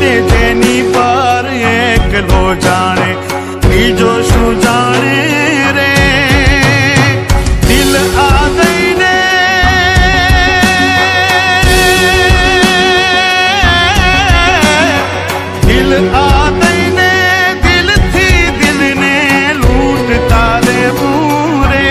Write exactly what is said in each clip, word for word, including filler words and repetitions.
बीते जेनी पर एकलो जाने बीजो शू जाने रे दिल आ गई ने दिल आ गई ने दिल थी दिल ने लूटता रे बूरे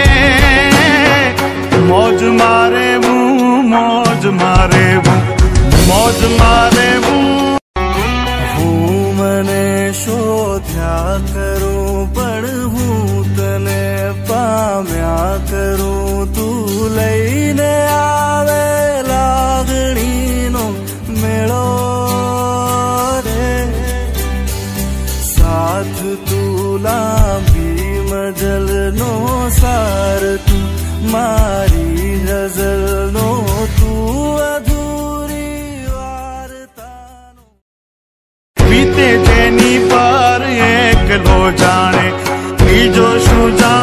मौज मारे बू मौज मारे बू मौज मारे बू हूँ मने शोध्या करूं पण हूँ तने पाम्या करूं तू लईने आवे लागणी नो मेळो रे साथ तू लांबी मजल नो सार तू मारी गजल नो तू अधूरी वार्ता बीते जेनी पर एकलो जाने बीजो शू जाने।